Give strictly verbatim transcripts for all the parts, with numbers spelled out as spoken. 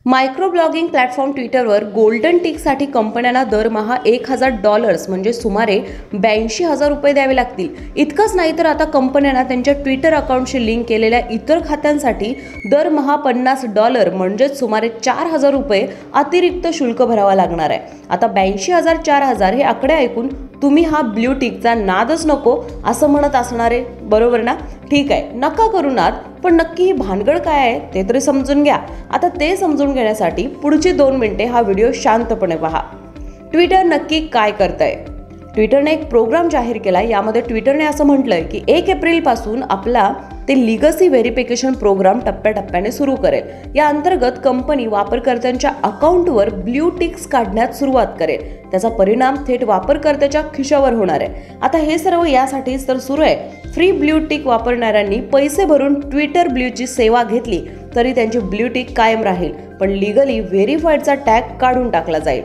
Micro blogging platform ट्विटरवर golden टिकसाठी कंपन्यांना दरमहा एक हजार डॉलर्स म्हणजे सुमारे ब्याऐंशी हजार रुपये द्यावे लागतील. इतकंच नाही तर आता कंपन्यांना त्यांच्या ट्विटर अकाउंटशी लिंक केलेल्या इतर खात्यांसाठी दरमहा पन्नास डॉलर म्हणजेच सुमारे चार हजार रुपये अतिरिक्त शुल्क भरावा लागणार आहे. आता ब्याऐंशी हजार चार हजार हे आकडे ऐकून तुम्ही हा ब्ल्यू टिकचा नादच नको असं म्हणत असणारे, बरोबर ना? ठीक आहे, नका करू नाद, पण नक्की ही भानगड काय आहे ते तरी समजून घ्या. आता ते समजून घेण्यासाठी पुढची दोन मिनिटे हा व्हिडिओ शांतपणे पहा. ट्विटर नक्की काय करतंय? ट्विटरने एक प्रोग्राम जाहीर केला. यामध्ये ट्विटरने असं म्हटलंय की एक एप्रिल पासून आपला ते लिगसी व्हेरिफिकेशन प्रोग्राम टप्प्याटप्प्याने सुरू करेल. या अंतर्गत कंपनी वापरकर्त्यांच्या अकाउंटवर ब्ल्यू टिक्स काढण्यात सुरुवात करेल. त्याचा परिणाम थेट वापरकर्त्याच्या खिशावर होणार आहे. आता हे सर्व यासाठीच तर सुरू आहे. फ्री ब्ल्यू टिक वापरणाऱ्यांनी पैसे भरून ट्विटर ब्ल्यूची सेवा घेतली तरी त्यांची ब्ल्यू टिक कायम राहील, पण लिगली व्हेरीफाईडचा टॅग काढून टाकला जाईल.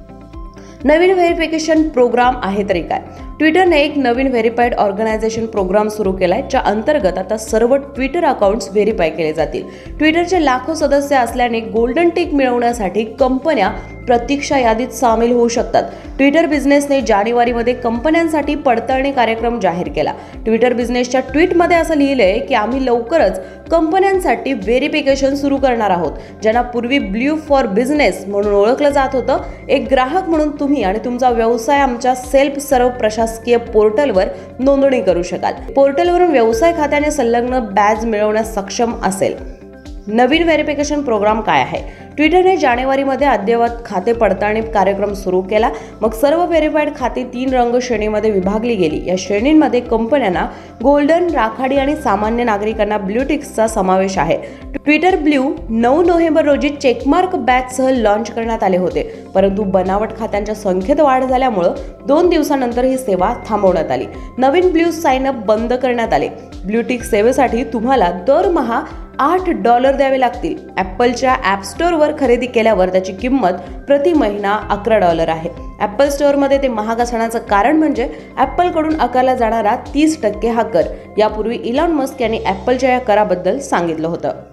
नवीन व्हेरिफिकेशन प्रोग्राम आहे तरी काय? ट्विटरने एक नवीन व्हेरीफाईड ऑर्गनायझेशन प्रोग्राम सुरू केलाय, ज्या अंतर्गत आता सर्व ट्विटर अकाउंट्स व्हेरीफाय केले जातील. ट्विटरचे लाखो सदस्य असल्याने गोल्डन टिक मिळवण्यासाठी कंपन्या प्रतीक्षा यादीत सामील होऊ शकतात. ट्विटर बिझनेसने जानेवारीमध्ये कंपन्यांसाठी पडताळणी कार्यक्रम जाहीर केला. ट्विटर बिझनेसच्या ट्विटमध्ये असं लिहिलंय की आम्ही लवकरच कंपन्यांसाठी व्हेरिफिकेशन सुरू करणार आहोत. ज्यांना पूर्वी ब्ल्यू फॉर बिझनेस म्हणून ओळखलं जात होतं. एक ग्राहक म्हणून तुम्ही आणि तुमचा व्यवसाय आमच्या सेल्फ सर्व प्रशासकीय पोर्टलवर नोंदणी करू शकाल. पोर्टलवरून व्यवसाय खात्याने संलग्न बॅज मिळवण्यास सक्षम असेल. नवीन व्हेरिफिकेशन प्रोग्राम काय आहे? ट्विटरने जानेवारीमध्ये अद्ययावत खाते पडताळणी कार्यक्रम सुरू केला. मग सर्व व्हेरीफाईड खाती तीन रंग श्रेणीमध्ये विभागली गेली. या श्रेणींमध्ये कंपन्यांना गोल्डन, राखाडी आणि सामान्य नागरिकांना ब्ल्यू टिक्सचा समावेश आहे. ट्विटर ब्ल्यू नऊ नोव्हेंबर रोजी चेकमार्क बॅचसह लॉन्च करण्यात आले होते, परंतु बनावट खात्यांच्या संख्येत वाढ झाल्यामुळे दोन दिवसानंतर ही सेवा थांबवण्यात आली. नवीन ब्ल्यू साइन अप बंद करण्यात आले. ब्ल्यू टिक सेवेसाठी तुम्हाला दरमहा आठ डॉलर द्यावे लागतील. ॲपलच्या ॲप स्टोअरवर खरेदी केल्यावर त्याची किंमत प्रति महिना अकरा डॉलर आहे. ॲपल स्टोअरमध्ये ते महाग असण्याचं कारण म्हणजे ॲपलकडून आकारला जाणारा तीस टक्के हा कर. यापूर्वी इलॉन मस्क यांनी ॲपलच्या या कराबद्दल सांगितलं होतं.